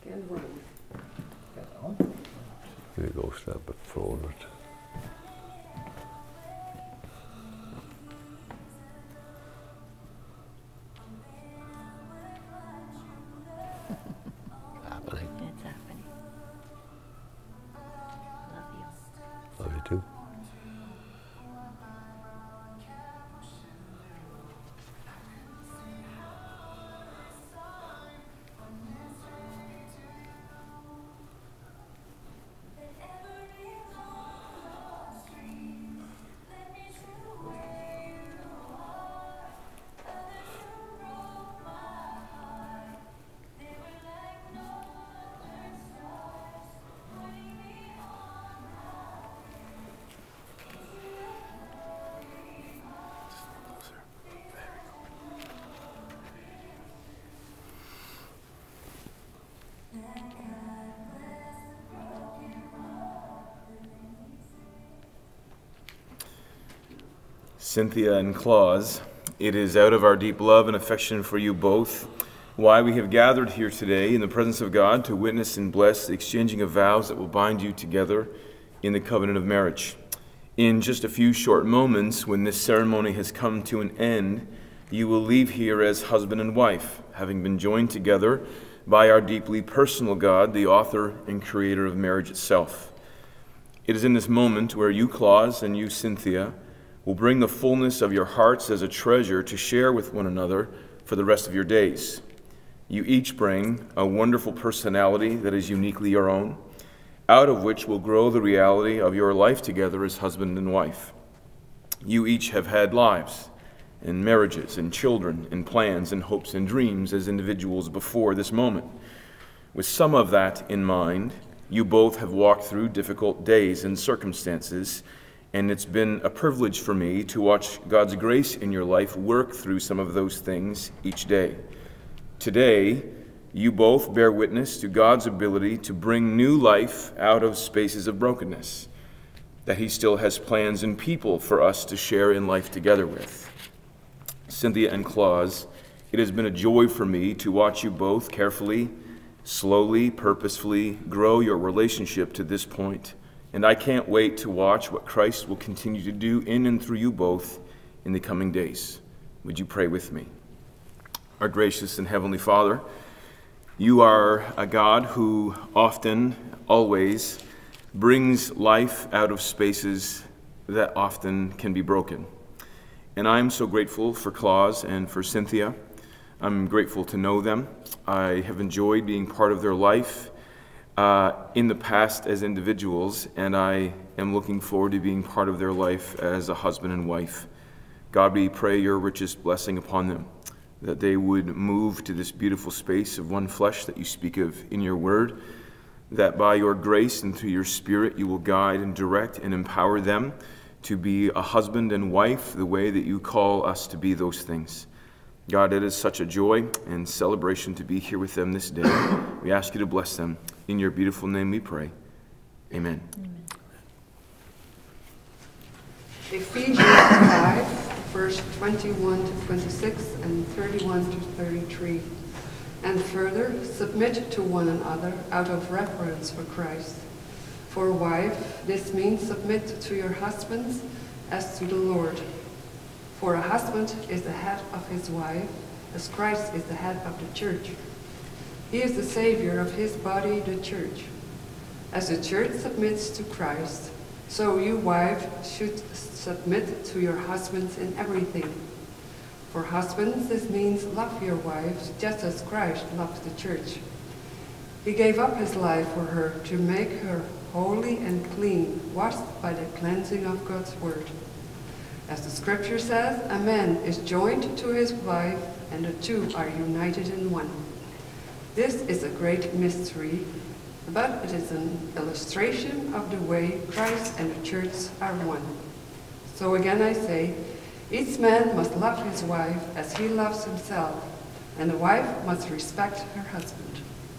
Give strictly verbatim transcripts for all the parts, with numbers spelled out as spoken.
and room. You go a step forward. Happening. It's happening. Love you. Love you too. Cynthia and Claus, it is out of our deep love and affection for you both why we have gathered here today in the presence of God to witness and bless the exchanging of vows that will bind you together in the covenant of marriage. In just a few short moments, when this ceremony has come to an end, you will leave here as husband and wife, having been joined together by our deeply personal God, the author and creator of marriage itself. It is in this moment where you, Claus, and you, Cynthia, will bring the fullness of your hearts as a treasure to share with one another for the rest of your days. You each bring a wonderful personality that is uniquely your own, out of which will grow the reality of your life together as husband and wife. You each have had lives and marriages and children and plans and hopes and dreams as individuals before this moment. With some of that in mind, you both have walked through difficult days and circumstances, and it's been a privilege for me to watch God's grace in your life work through some of those things each day. Today, you both bear witness to God's ability to bring new life out of spaces of brokenness, that He still has plans and people for us to share in life together with. Cynthia and Claus, it has been a joy for me to watch you both carefully, slowly, purposefully grow your relationship to this point. And I can't wait to watch what Christ will continue to do in and through you both in the coming days. Would you pray with me? Our gracious and heavenly Father, you are a God who often, always, brings life out of spaces that often can be broken. And I'm so grateful for Claus and for Cynthia. I'm grateful to know them. I have enjoyed being part of their life Uh, in the past as individuals, and I am looking forward to being part of their life as a husband and wife. God, we pray your richest blessing upon them, that they would move to this beautiful space of one flesh that you speak of in your word, that by your grace and through your Spirit you will guide and direct and empower them to be a husband and wife the way that you call us to be those things. God, it is such a joy and celebration to be here with them this day. We ask you to bless them. In your beautiful name we pray. Amen. Amen. Ephesians five, verse twenty-one to twenty-six and thirty-one to thirty-three. And further, submit to one another out of reverence for Christ. For wife, this means submit to your husbands as to the Lord. For a husband is the head of his wife, as Christ is the head of the church. He is the Savior of his body, the church. As the church submits to Christ, so you, wife, should submit to your husbands in everything. For husbands, this means love your wives just as Christ loved the church. He gave up his life for her to make her holy and clean, washed by the cleansing of God's word. As the scripture says, a man is joined to his wife, and the two are united in one. This is a great mystery, but it is an illustration of the way Christ and the church are one. So again I say, each man must love his wife as he loves himself, and the wife must respect her husband.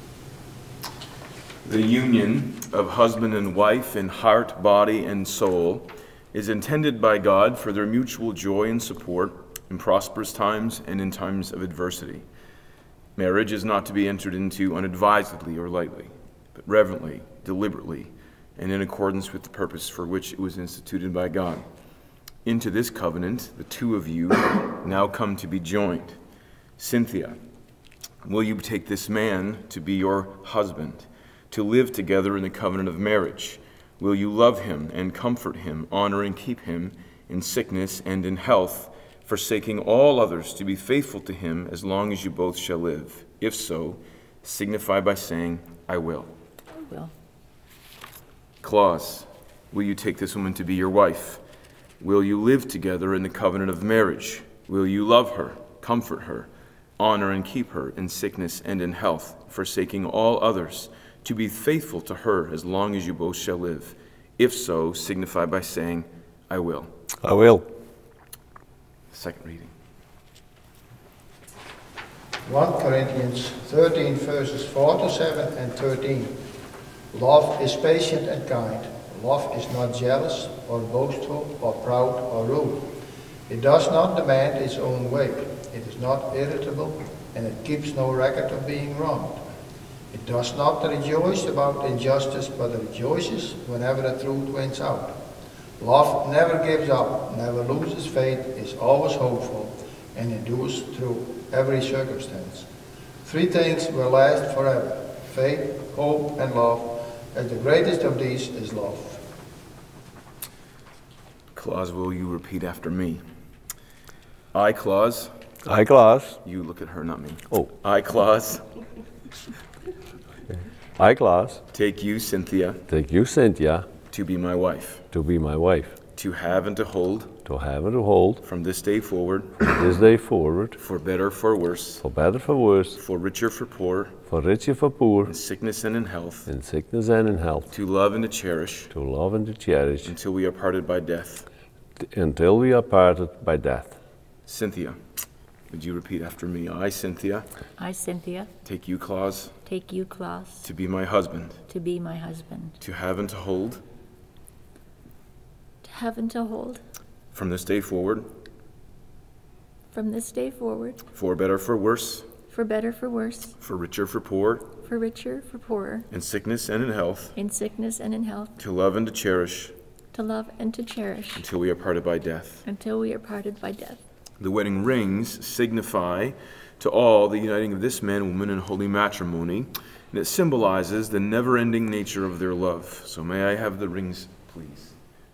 The union of husband and wife in heart, body, and soul is intended by God for their mutual joy and support in prosperous times and in times of adversity. Marriage is not to be entered into unadvisedly or lightly, but reverently, deliberately, and in accordance with the purpose for which it was instituted by God. Into this covenant, the two of you now come to be joined. Cynthia, will you take this man to be your husband, to live together in the covenant of marriage? Will you love him and comfort him, honor and keep him in sickness and in health, forsaking all others to be faithful to him as long as you both shall live? If so, signify by saying, I will. I will. Clause, will you take this woman to be your wife? Will you live together in the covenant of marriage? Will you love her, comfort her, honor and keep her in sickness and in health, forsaking all others, to be faithful to her as long as you both shall live? If so, signify by saying, I will. I will. Second reading. First Corinthians thirteen, verses four to seven and thirteen. Love is patient and kind. Love is not jealous or boastful or proud or rude. It does not demand its own way. It is not irritable, and it keeps no record of being wronged. It does not rejoice about injustice, but rejoices whenever the truth wins out. Love never gives up, never loses faith, is always hopeful, and endures through every circumstance. Three things will last forever: faith, hope, and love, as the greatest of these is love. Claus, will you repeat after me? I, Claus. I, Klaas. You look at her, not me. Oh. I, Claus. I, Klaas. Take you, Cynthia, Take you, Cynthia, to be my wife, to be my wife, to have and to hold, to have and to hold, from this day forward, from this day forward, for better, for worse, for better, for worse, for richer, for poor, for richer, for poor, in sickness and in health, in sickness and in health, to love and to cherish, to love and to cherish, until we are parted by death. t- until we are parted by death. Cynthia, would you repeat after me? I, Cynthia, I, Cynthia, take you, Claus, take you, Klaus, to be my husband, to be my husband, to have and to hold, to have and to hold, from this day forward, from this day forward, for better, for worse, for better, for worse, for richer, for poor, for richer, for poorer, in sickness and in health, in sickness and in health, to love and to cherish, to love and to cherish, until we are parted by death. until we are parted by death. The wedding rings signify to all the uniting of this man and woman in holy matrimony, and it symbolizes the never-ending nature of their love. So may I have the rings, please?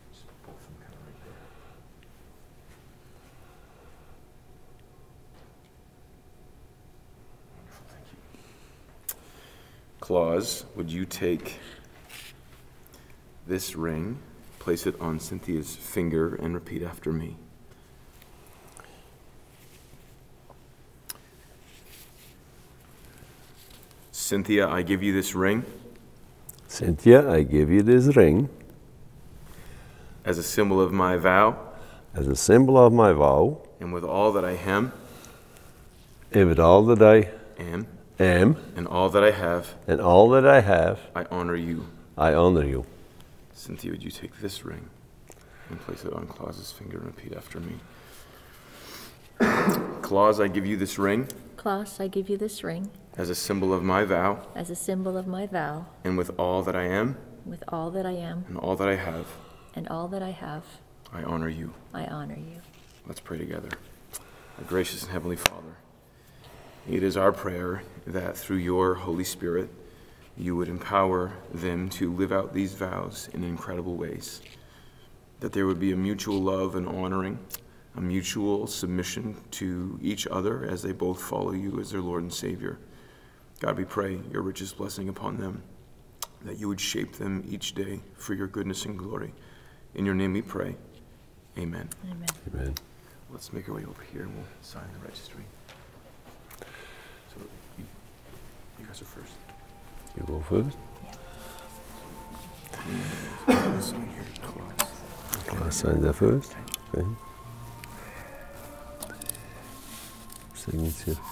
Claus, would you take this ring, place it on Cynthia's finger, and repeat after me? Cynthia, I give you this ring Cynthia, I give you this ring as a symbol of my vow, as a symbol of my vow, and with all that I am, and with all that I am, am, and all that I have, and all that I have, I honor you. I honor you. Cynthia, would you take this ring and place it on Claus's finger and repeat after me? Claus, I give you this ring Klaus, I give you this ring as a symbol of my vow, as a symbol of my vow, and with all that I am, with all that I am, and all that I have, and all that I have, I honor you. I honor you. Let's pray together. Our gracious and Heavenly Father, it is our prayer that through your Holy Spirit, you would empower them to live out these vows in incredible ways, that there would be a mutual love and honoring, a mutual submission to each other as they both follow you as their Lord and Savior. God, we pray your richest blessing upon them, that you would shape them each day for your goodness and glory. In your name we pray. Amen. Amen. Amen. Let's make our way over here and we'll sign the registry. So you, you guys are first. You go first. Sign here, Claus. Klaas sign there first. Okay. Signature.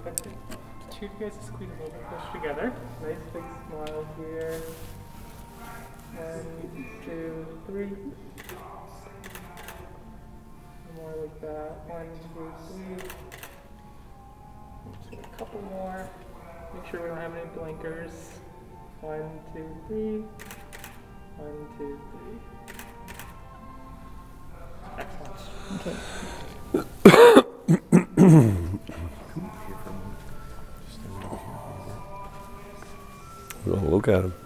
I'll get you, two of you guys to squeeze a little bit closer together. Nice big smile here. One, two, three. More like that. One, two, three. Just get a couple more. Make sure we don't have any blinkers. One, two, three. One, two, three. Excellent. Okay. Oh, look at him.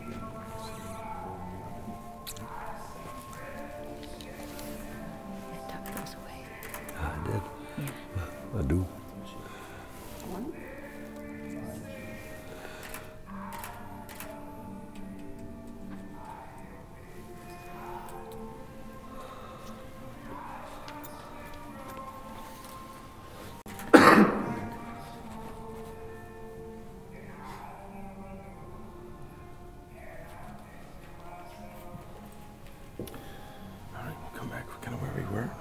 Tuck those away. I did. Yeah. I do. All right, we'll come back kind of where we were.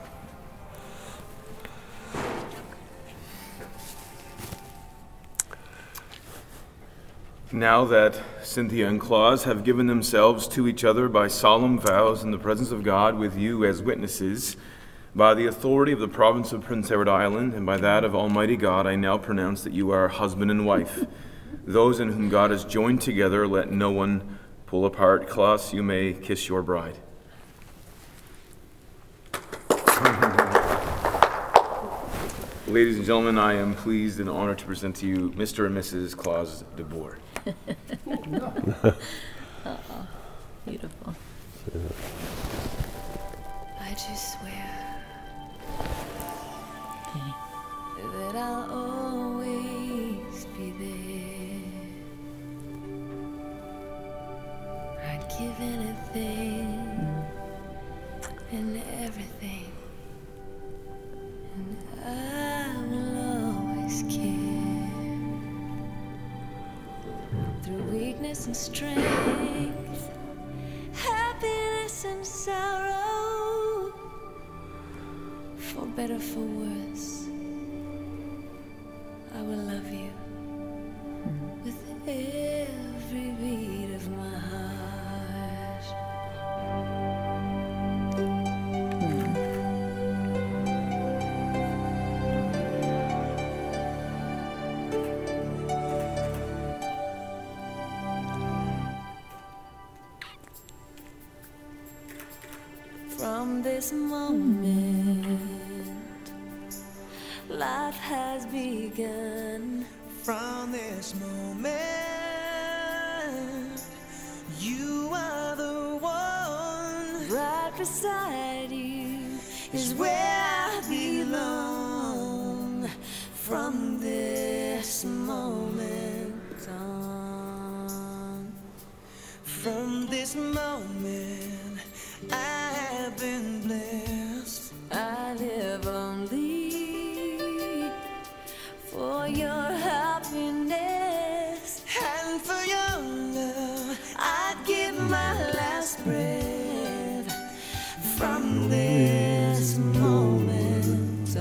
Now that Cynthia and Claus have given themselves to each other by solemn vows in the presence of God with you as witnesses, by the authority of the province of Prince Edward Island and by that of Almighty God, I now pronounce that you are husband and wife. Those in whom God has joined together, let no one pull apart. Claus, you may kiss your bride. Ladies and gentlemen, I am pleased and honored to present to you Mister and Missus Claus de Boer. Uh-oh. Beautiful. I just swear Okay. that I'll always be there. I'd give anything and everything, and I will always care. Through weakness and strength, happiness and sorrow, for better, for worse, I will love you with every beat of my heart. From this moment, life has begun. From this moment, you are the one. Right beside you is where I belong. From this moment on, From this moment, I have been blessed. I live only for your happiness. And for your love, I'd give my last breath. From this moment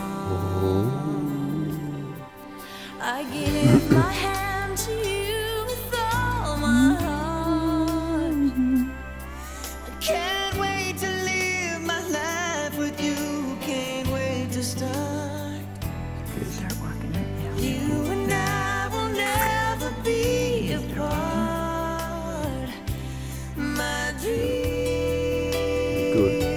on, I give my hand to you with all my heart. I can't wait to live my life with you. Can't wait to start. Start walking it down. You and I will never be apart. My dreams Good.